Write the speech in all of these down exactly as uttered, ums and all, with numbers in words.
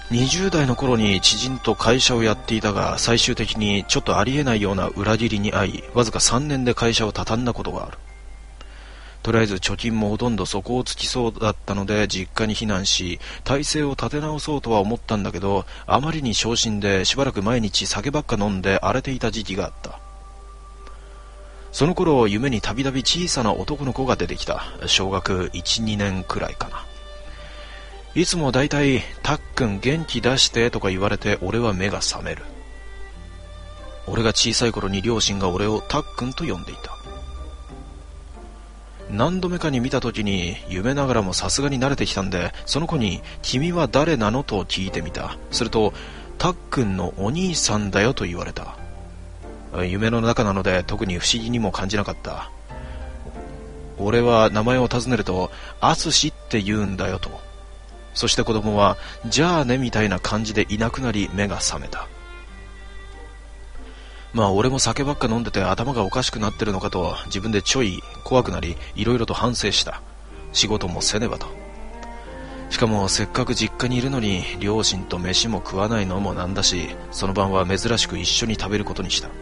にじゅう代の頃に知人と会社をやっていたが、最終的にちょっとありえないような裏切りに遭い、わずかさんねんで会社を畳んだことがある。とりあえず貯金もほとんど底をつきそうだったので実家に避難し、体制を立て直そうとは思ったんだけど、あまりに昇進でしばらく毎日酒ばっか飲んで荒れていた時期があった。その頃夢にたびたび小さな男の子が出てきた。小学いち、にねんくらいかな。いつもだいたいたっくん元気出してとか言われて俺は目が覚める。俺が小さい頃に両親が俺をたっくんと呼んでいた。何度目かに見た時に夢ながらもさすがに慣れてきたんで、その子に君は誰なのと聞いてみた。するとたっくんのお兄さんだよと言われた。夢の中なので特に不思議にも感じなかった。俺は名前を尋ねるとあつしって言うんだよと。そして子供はじゃあねみたいな感じでいなくなり目が覚めた。まあ俺も酒ばっか飲んでて頭がおかしくなってるのかと自分でちょい怖くなり、いろいろと反省した。仕事もせねばと。しかもせっかく実家にいるのに両親と飯も食わないのもなんだし、その晩は珍しく一緒に食べることにした。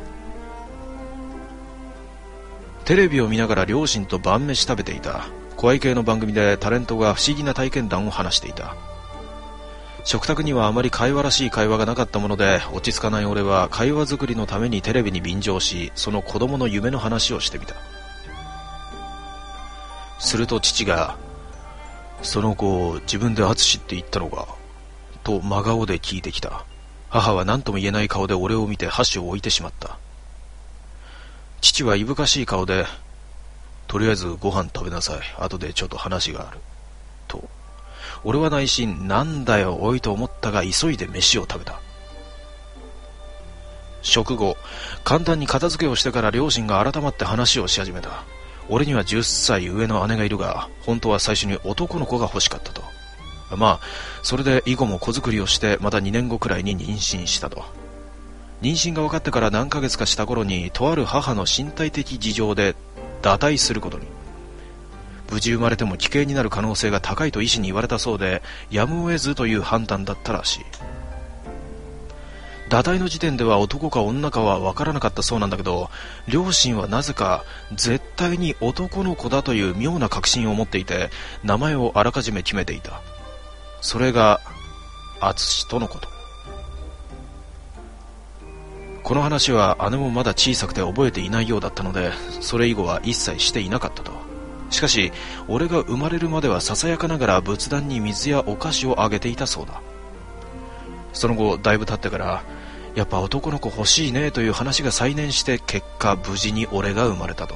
テレビを見ながら両親と晩飯食べていた。怖い系の番組でタレントが不思議な体験談を話していた。食卓にはあまり会話らしい会話がなかったもので、落ち着かない俺は会話作りのためにテレビに便乗し、その子供の夢の話をしてみた。すると父が、その子を自分でアツシって言ったのかと真顔で聞いてきた。母は何とも言えない顔で俺を見て箸を置いてしまった。父はいぶかしい顔で、とりあえずご飯食べなさい。後でちょっと話がある。と。俺は内心、なんだよ、おいと思ったが、急いで飯を食べた。食後、簡単に片付けをしてから両親が改まって話をし始めた。俺にはじゅっさい上の姉がいるが、本当は最初に男の子が欲しかったと。まあ、それで以後も子作りをして、またにねんごくらいに妊娠したと。妊娠が分かってから何ヶ月かした頃に、とある母の身体的事情で堕胎することに。無事生まれても奇形になる可能性が高いと医師に言われたそうで、やむを得ずという判断だったらしい。堕胎の時点では男か女かは分からなかったそうなんだけど、両親はなぜか絶対に男の子だという妙な確信を持っていて、名前をあらかじめ決めていた。それがアツシとのこと。この話は姉もまだ小さくて覚えていないようだったので、それ以後は一切していなかったと。しかし俺が生まれるまではささやかながら仏壇に水やお菓子をあげていたそうだ。その後だいぶ経ってから、やっぱ男の子欲しいねという話が再燃して、結果無事に俺が生まれたと。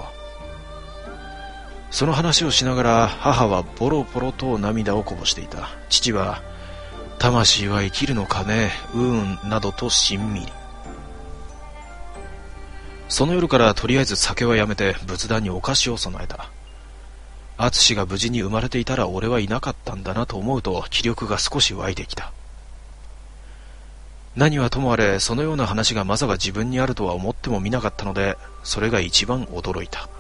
その話をしながら母はボロボロと涙をこぼしていた。父は魂は生きるのかね、うーんなどとしんみり。その夜からとりあえず酒はやめて仏壇にお菓子を備えた。アツシが無事に生まれていたら俺はいなかったんだなと思うと気力が少し湧いてきた。何はともあれ、そのような話がまさか自分にあるとは思ってもみなかったので、それが一番驚いた。